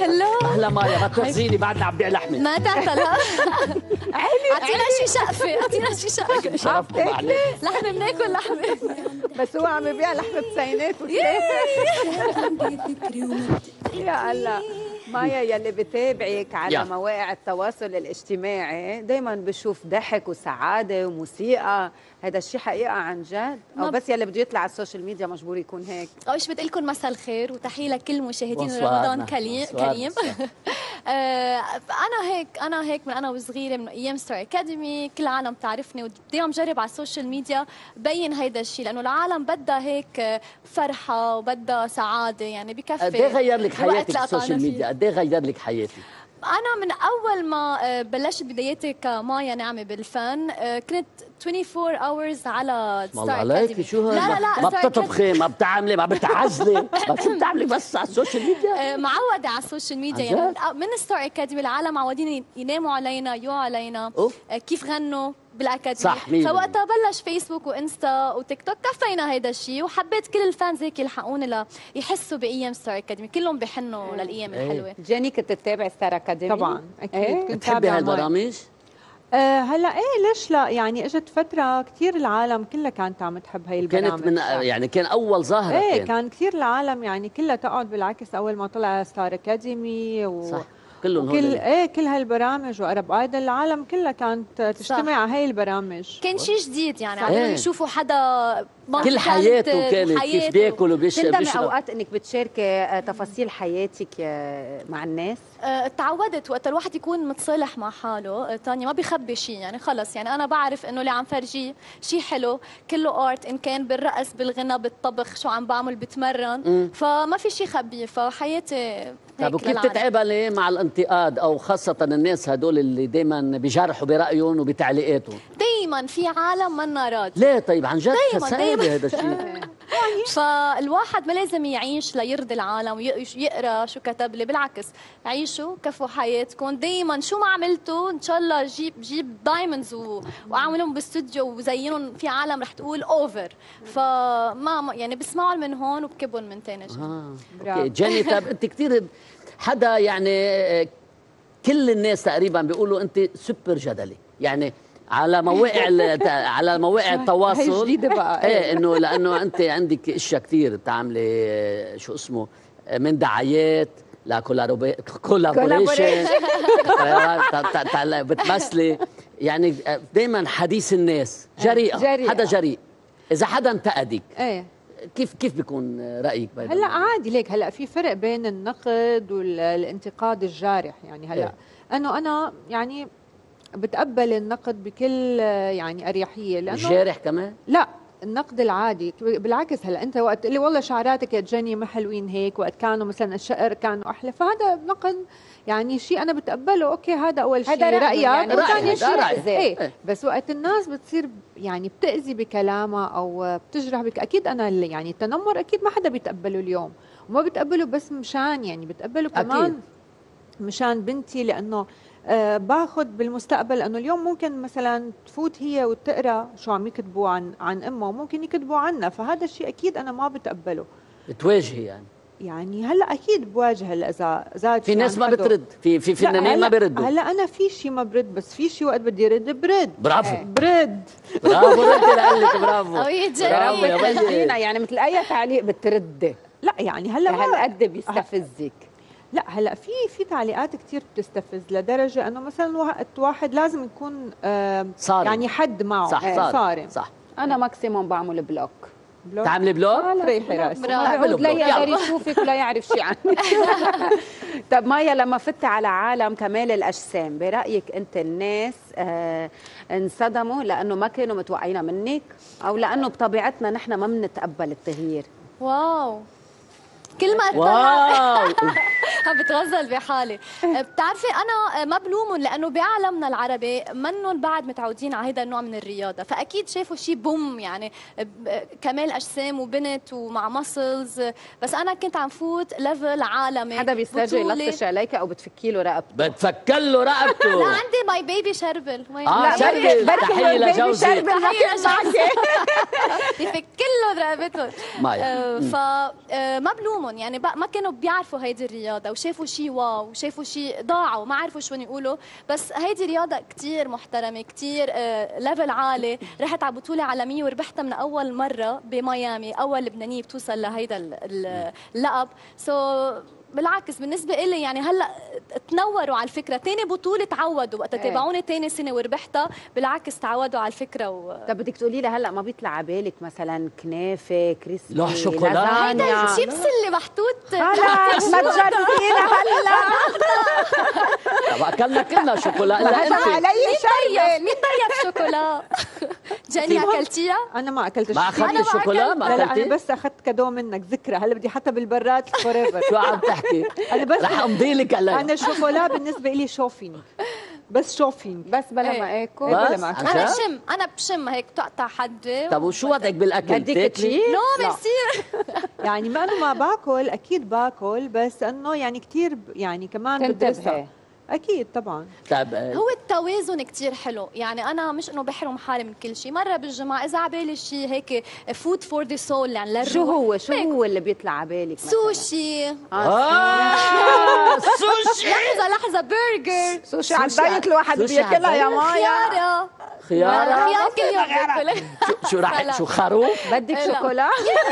هلا اهلا مايا، ما تخزيني بعدنا عم بيع لحمه. ما تعتل اعطينا شي شقفه، اعطينا شي شقفه. شرفتي معلش. لحمه بناكل لحمه. بس هو عم يبيع لحمه بسينات يا الله. مايا يلي بتابعك على مواقع التواصل الاجتماعي دايما بشوف ضحك وسعاده وموسيقى، هذا الشيء حقيقه عن جد او بس يلي بده يطلع على السوشيال ميديا مجبور يكون هيك؟ اول شيء بدي لكم مساء الخير وتحيه لكل مشاهدين رمضان كريم. انا هيك من انا وصغيره، من ايام ستار اكاديمي كل العالم تعرفني، ودائما بجرب على السوشيال ميديا بين هيدا الشيء، لانه العالم بدها هيك فرحه وبدها سعاده، يعني بكفي. قد ايه غير لك حياتك السوشيال ميديا؟ قد ايه غير لك حياتك؟ أنا من أول ما بلشت بداياتي كمايا نعمة بالفن كنت 24 hours على ستار اكاديمي. شو لا لا ما بتطبخي، ما بتعملي، ما بتعزلي، شو بتعملي بس على السوشيال ميديا؟ معودة على السوشيال ميديا، يعني من ستار اكاديمي العالم معودين يناموا علينا، يو علينا كيف غنوا بالاكاديمي. صح. فوقتها بلش فيسبوك وانستا وتيك توك كفينا هيدا الشيء، وحبيت كل الفانز هيك يلحقوني ليحسوا بايام ستار اكاديمي، كلهم بحنوا للايام الحلوه. جاني كنت تتابع ستار اكاديمي؟ طبعا اكيد. كنت بتحبي هالبرامج؟ هلا ليش لا، يعني اجت فتره كثير العالم كلها كانت عم تحب هي البرامج، كانت من يعني كان اول ظاهره. كان كثير العالم يعني كلها تقعد بالعكس اول ما طلع ستار اكاديمي صح كلهم كل هالبرامج وارب ايدل، العالم كلها كانت تجتمع على هي البرامج. كان شيء جديد يعني، عم يشوفوا حدا كل حياته كانت كيف بياكل وبيشرب. تندمي اوقات انك بتشاركي تفاصيل حياتك مع الناس؟ تعودت وقت الواحد يكون متصالح مع حاله، تاني ما بيخبي شيء، يعني خلص، يعني انا بعرف انه اللي عم فرجيه شيء حلو، كله ارت، ان كان بالرقص بالغنى بالطبخ، شو عم بعمل بتمرن، فما في شيء خبيه، فحياتي. طيب وكيف تتعاملي مع الانتقاد او خاصه الناس هدول اللي دائما بيجرحوا برايهم وبتعليقاتهم؟ دايما في عالم منا راضي. ليه طيب عن جد دايما هذا الشيء؟ فالواحد ما لازم يعيش ليرضي العالم ويقرا شو كتب لي، بالعكس عيشوا كفوا حياتكم دايما، شو ما عملتوا ان شاء الله جيب دايموندز واعملهم باستوديو وزينهم، في عالم رح تقول اوفر، فما يعني بسمعوا من هون وبكبهم من ثاني اوكي جيني. طيب انت كثير حدا يعني كل الناس تقريبا بيقولوا انت سوبر جدلي، يعني على مواقع التواصل. هي جديده بقى. انه لانه انت عندك اشياء كثير بتعملي شو اسمه من دعايات كولابوريشن بتمثلي، يعني دائما حديث الناس، جريئه. حدا جريء. اذا حدا انتقدك كيف بيكون رايك؟ هلا عادي ليك، هلا في فرق بين النقد والانتقاد الجارح، يعني هلا انه انا يعني بتقبل النقد بكل يعني اريحيه، لانه الجارح كمان لا، النقد العادي بالعكس. هلا انت وقت تقول لي والله شعراتك يا جيني ما حلوين هيك، وقت كانوا مثلا الشقر كانوا احلى، فهذا نقد يعني شيء انا بتقبله، اوكي هذا اول شيء رايك، يعني وثاني شيء بس وقت الناس بتصير يعني بتأذي بكلامها او بتجرح اكيد انا يعني التنمر اكيد ما حدا بيتقبله اليوم، وما بتقبله بس مشان يعني بتقبله كمان أكيد مشان بنتي، لانه باخذ بالمستقبل انه اليوم ممكن مثلا تفوت هي وتقرا شو عم يكتبوا عن امها، وممكن يكتبوا عنها، فهذا الشيء اكيد انا ما بتقبله. بتواجهي يعني هلا اكيد بواجه، اذا زاد في ناس ما بترد، في فنانين ما بيردوا. هلا انا في شيء ما برد، بس في شيء وقت بدي رد برد. برافو برد برافو ردي لقلك برافو. برافو يا بينا، يعني مثل اي تعليق بتردي؟ لا يعني هلا هالقد بيستفزك؟ لا هلا في تعليقات كثير بتستفز، لدرجه انه مثلا واحد لازم يكون صارم، يعني حد معه. صح صارم. صح. انا ماكسيموم بعمل بلوك. تعملي بلوك؟ ريحي راسك، لا يقدر يشوفك ولا يعرف شيء عنك. طب مايا، لما فتي على عالم كمال الاجسام، برايك انت الناس انصدموا لانه ما كانوا متوقعين منك، او لانه بطبيعتنا نحن ما بنتقبل التغيير؟ واو، كل ما واو عم بتغزل بحالي. بتعرفي انا ما بلومهم، لانه بعالمنا العربي منهم بعد متعودين على هذا النوع من الرياضه، فاكيد شافوا شيء بوم، يعني كمال اجسام وبنت ومع مسلز، بس انا كنت عم فوت ليفل عالمي. حدا بيسترجي يلطش عليك او بتفكي له رقبته؟ بتفكر له رقبته. لا، عندي ماي بيبي شربل. شربل، تحيه لجوزي. بفك له رقبته. فما بلومهم، عليهم، يعني ما كانوا بيعرفوا هيدي الرياضه، وشافوا شيء واو، وشافوا شيء ضاعوا ما عرفوا شو يقولوا. بس هيدي رياضه كثير محترمه، كثير ليفل عالي. رحت على بطوله عالميه وربحتها من اول مره بميامي، اول لبنانيه بتوصل لهيدا اللقب. بالعكس بالنسبه إلي يعني هلا تنوروا على الفكره. ثاني بطوله تعودوا وقت تابعوني ثاني سنه وربحتها، بالعكس تعودوا على الفكره طب بدك تقولي لي هلا ما بيطلع على بالك مثلا كنافه كريسبي لوح شوكولا؟ هيدا الشيبس اللي محطوط خلاص ما تجربينا هلا. طب اكلنا كلنا شوكولا الا انت. علي شربة. مين طيب شوكولا؟ جاني اكلتيها؟ انا ما اكلت ما اخذتي الشوكولا؟ ما لا لا اكلتي؟ انا بس اخذت كادو منك ذكرى، هلا بدي حتى بالبراد فور ايفر. شو عم تحكي؟ انا بس رح امضي لك عليها. انا الشوكولا بالنسبه لي شوفينج، بس شوفينج بس بلا ما اكل. بس؟ بلا ما أكل. عن انا جد؟ بشم، انا بشم هيك تقطع حدي. طب وشو وضعك بالاكل؟ بدك بتاكلي؟ تشيل؟ نو ميرسي. يعني ما انه ما باكل، اكيد باكل، بس انه يعني كثير يعني كمان بدرسها. تنتبهي. اكيد طبعا. طيب هو التوازن كتير حلو، يعني انا مش انه بحرم حالي من كل شيء. مره بالجمعه اذا عبالي شيء هيك فود فور ذا سول، يعني للروح. شو هو اللي بيطلع على بالك مثلاً؟ سوشي. سوشي. لحظه برجر. سوشي على الدايت الواحد سوشي على بياكلها يا مايا. خياره. خيارة. خيار كل يوم باكل. شو راح شو خروف؟ بدك شوكولا؟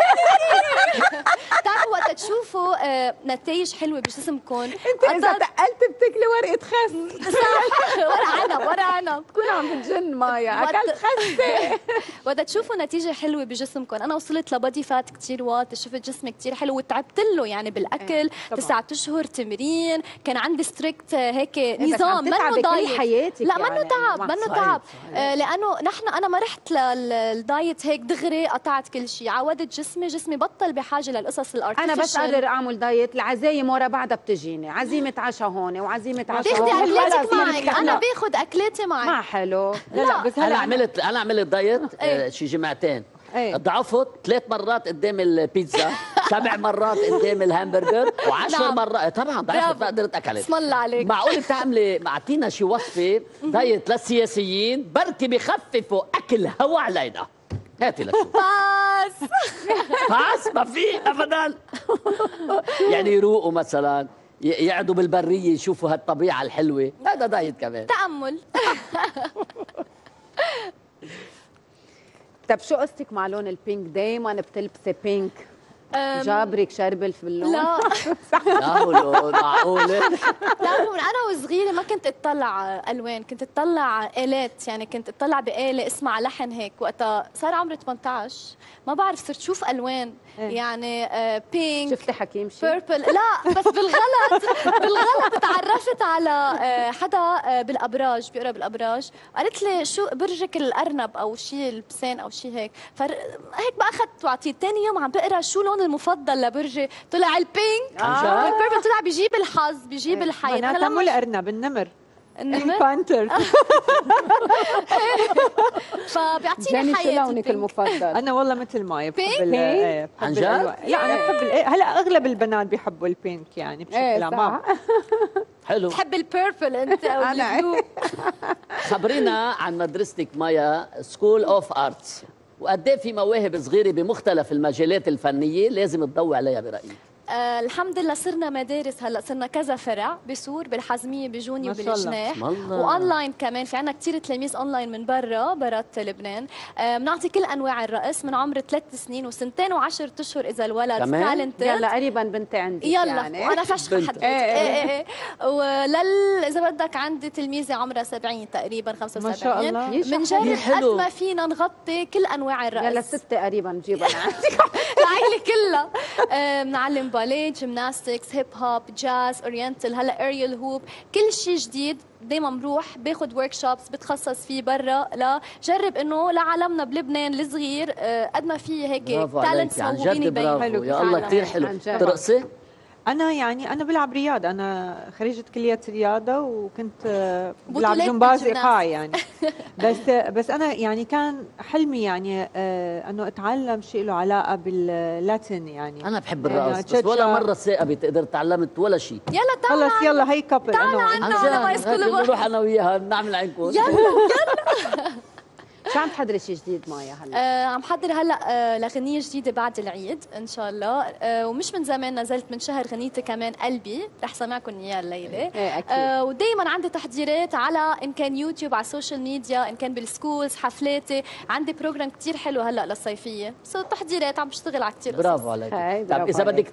بتعرفوا وقت تشوفوا نتائج حلوه بجسمكم انت اذا تقلت بتاكلي ورقه خس. ورق عنب تكون عم بتجن مايا. وقت- اكلت خسه. وقت تشوفوا نتيجه حلوه بجسمكم. انا وصلت لبادي فات كتير واط، شفت جسمي كتير حلو وتعبت له يعني بالاكل. 9 اشهر تمرين، كان عندي ستريكت هيك نظام منه ضايق. حياتك لا يعني. منه تعب، منه صحيح. تعب. لانه انا ما رحت للدايت هيك دغري قطعت كل شيء. عودت جسمي بطل بحاجه للقصص الارتفيشال. انا بس قادر اعمل دايت، العزايم ورا بعضها بتجيني، عزيمه عشاء هون وعزيمه عشاء تاخدي هون. اكلاتك خلص معك، بدك- انا لا. باخذ اكلاتي ما معي. حلو. لا بس انا هلا عملت دايت إيه. شي جمعتين. إيه. ضعفت 3 مرات قدام البيتزا، 7 مرات قدام الهامبرجر، و10 نعم. مرات طبعا ضعفت برافو. ما قدرت اكلت. اسم الله عليك. معقول بتعملي معطينا شي وصفه دايت للسياسيين بركي بخففوا اكل هوا علينا؟ هاتي لشوف. بس بس ما في ابدا. يعني يروقوا مثلا يقعدوا بالبريه يشوفوا هالطبيعه الحلوه، هذا دايت كمان. تأمل. طب شو قصتك مع لون البينك؟ دايما بتلبسي بينك. جابرك شربل في اللون؟ لا لا ولو معقوله. بتعرفوا من انا وصغيره ما كنت اطلع الوان، كنت اطلع الات، يعني كنت اطلع بآلة اسمها لحن هيك. وقتها صار عمري 18 ما بعرف صرت شوف الوان، يعني بينك شفتي حكيم شي؟ بيربل. لا بس بالغلط تعرفت على حدا بالابراج، بيقرا بالابراج. قالت لي شو برجك الارنب او شيء البسان او شيء هيك. هيك بقى اخذت وعطيت. ثاني يوم عم بقرا شو لون المفضل لبرجي، طلع البينك. والبيربل طلع بيجيب الحظ، بيجيب الحياه. معناتها مو الارنب، النمر. النمر بانتر. فبيعطيني جاني شو حياه لونك البينك. المفضل؟ انا والله مثل ما بحب بينك؟ بحب عن جد؟ الألوان. لا انا بحب هلا اغلب البنات بيحبوا البينك يعني بشكل عام. حلو. بتحب البيربل انت او أنا. البلو؟ خبرينا عن مدرستك مايا سكول اوف ارتس، وقد ايه في مواهب صغيره بمختلف المجالات الفنيه لازم تضوي عليها برايك؟ الحمد لله صرنا مدارس، هلا صرنا كذا فرع بسور، بالحزميه، بجوني، ما شاء الله. وبالجناح، بسم الله. واونلاين كمان. في عنا كثير تلاميذ اونلاين من برات لبنان. بنعطي كل انواع الرقص من عمر 3 سنين وسنتين و10 اشهر اذا الولد كمان؟ تالنتد. يلا قريبا بنتي عندي يلا يعني. وانا فشخ بنت. حدوته. ايه اذا بدك عندي تلميذه عمرها 70 تقريبا 75. ما شاء الله. بنجرب كتير قد حلو. ما فينا نغطي كل انواع الرقص. يلا 6 قريبا بجيبها لعندك. العائله كلها. بنعلم باليه، جيمناستكس، هيب هوب، جاز، اورينتال، هلا اريال هوب، كل شيء جديد. دايما بروح باخذ ورك شوبس بتخصص فيه برا، لجرب انه لعالمنا بلبنان الصغير قد ما في هيك برافو تالنتس عليك، عن موهوبين جد برافو. يبينوا. يا الله كثير حلو. عن جد. ترقصي؟ انا يعني انا بلعب رياضه، انا خريجه كليه رياضه وكنت بلعب بطولات جمباز بالجمناز. ايقاعي يعني. بس انا يعني كان حلمي يعني انه اتعلم شيء له علاقه باللاتين يعني. انا بحب يعني الرقص بس تشاتشا. ولا مره ثاقبت قدرت تعلمت ولا شيء. يلا تعال خلص يلا هي كابل تعال انا عنا. عن أنا ما جد يسكن هيك بقى. بنروح انا وياها بنعمل عينكم. شو عم تحضري شيء جديد مايا هلا؟ عم حضر هلا لغنية جديدة بعد العيد ان شاء الله. ومش من زمان، نزلت من شهر غنيتي كمان قلبي، رح سمعكم اياها الليله. ايه اكيد. ودائما عندي تحضيرات على ان كان يوتيوب، على السوشيال ميديا، ان كان بالسكولز، حفلاتي. عندي بروجرام كتير حلو هلا للصيفيه، سو تحضيرات عم بشتغل على كتير قصص. برافو عليك. هاي، طب برافو اذا عليك. بدك